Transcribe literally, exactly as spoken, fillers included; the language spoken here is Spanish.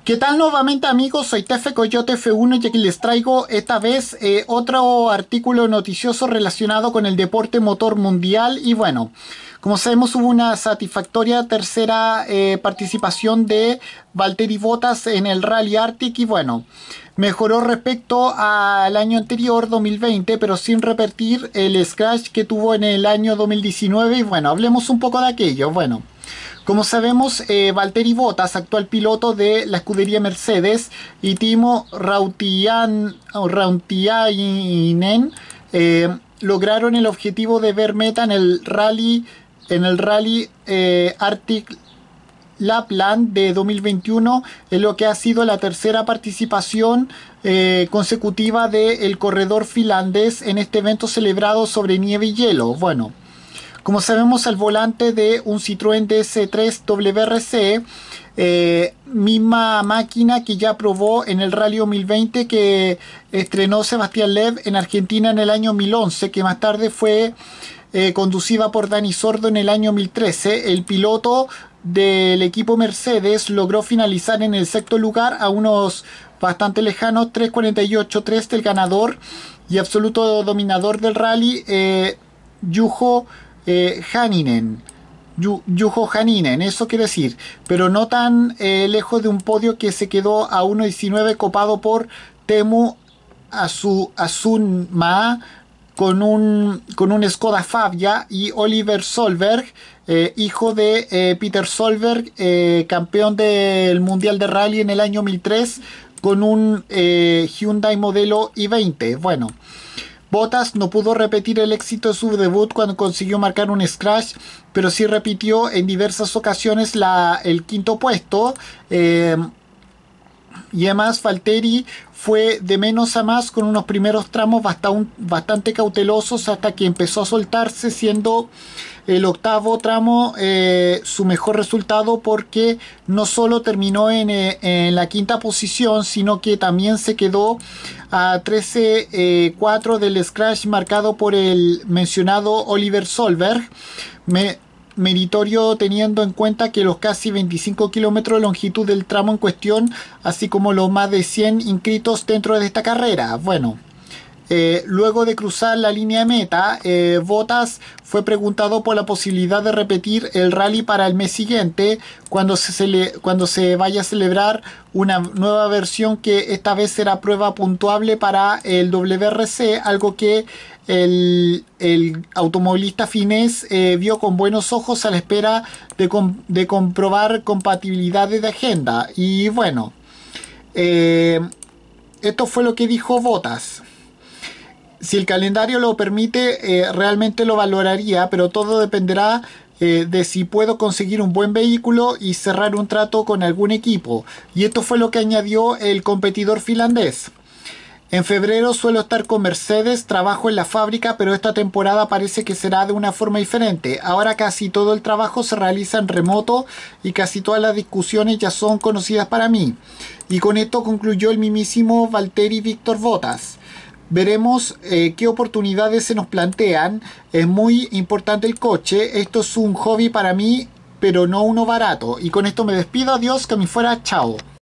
¿Qué tal nuevamente amigos? Soy Tefe Coyote F uno y aquí les traigo esta vez eh, otro artículo noticioso relacionado con el deporte motor mundial. Y bueno, como sabemos, hubo una satisfactoria tercera eh, participación de Valtteri Bottas en el Rally Arctic y bueno, mejoró respecto al año anterior, dos mil veinte, pero sin repetir el scratch que tuvo en el año dos mil diecinueve. Y bueno, hablemos un poco de aquello. Bueno, como sabemos, eh, Valtteri Bottas, actual piloto de la escudería Mercedes, y Timo Rautian, Rautiainen eh, lograron el objetivo de ver meta en el rally, en el rally eh, Arctic Lapland de dos mil veintiuno, en lo que ha sido la tercera participación eh, consecutiva del corredor finlandés en este evento celebrado sobre nieve y hielo. Bueno, como sabemos, al volante de un Citroën D S tres W R C, eh, misma máquina que ya probó en el Rally dos mil veinte que estrenó Sebastián Loeb en Argentina en el año dos mil once, que más tarde fue eh, conducida por Dani Sordo en el año dos mil trece. El piloto del equipo Mercedes logró finalizar en el sexto lugar a unos bastante lejanos tres cuarenta y ocho tres del ganador y absoluto dominador del rally, eh, Juho Eh, Hänninen, Yu, Juho Hänninen, eso quiere decir, pero no tan eh, lejos de un podio que se quedó a uno diecinueve copado por Teemu Asu, Asunmaa con un, con un Skoda Fabia, y Oliver Solberg, eh, hijo de eh, Peter Solberg, eh, campeón del Mundial de Rally en el año dos mil tres con un eh, Hyundai modelo i veinte. Bueno, Bottas no pudo repetir el éxito de su debut cuando consiguió marcar un scratch, pero sí repitió en diversas ocasiones la, el quinto puesto. Eh, y además Valtteri fue de menos a más con unos primeros tramos bastante, bastante cautelosos hasta que empezó a soltarse, siendo el octavo tramo eh, su mejor resultado, porque no solo terminó en, eh, en la quinta posición, sino que también se quedó a trece cuatro del scratch marcado por el mencionado Oliver Solberg. Me, meritorio teniendo en cuenta que los casi veinticinco kilómetros de longitud del tramo en cuestión, así como los más de cien inscritos dentro de esta carrera. Bueno, Eh, luego de cruzar la línea de meta, eh, Bottas fue preguntado por la posibilidad de repetir el rally para el mes siguiente, cuando se, cele cuando se vaya a celebrar una nueva versión que esta vez será prueba puntuable para el W R C, algo que el, el automovilista finés eh, vio con buenos ojos a la espera de, com de comprobar compatibilidades de agenda. Y bueno, eh, esto fue lo que dijo Bottas. Si el calendario lo permite, eh, realmente lo valoraría, pero todo dependerá eh, de si puedo conseguir un buen vehículo y cerrar un trato con algún equipo. Y esto fue lo que añadió el competidor finlandés. En febrero suelo estar con Mercedes, trabajo en la fábrica, pero esta temporada parece que será de una forma diferente. Ahora casi todo el trabajo se realiza en remoto y casi todas las discusiones ya son conocidas para mí. Y con esto concluyó el mismísimo Valtteri Víctor Bottas. Veremos eh, qué oportunidades se nos plantean. Es muy importante el coche. Esto es un hobby para mí, pero no uno barato. Y con esto me despido. Adiós, que me fuera. Chao.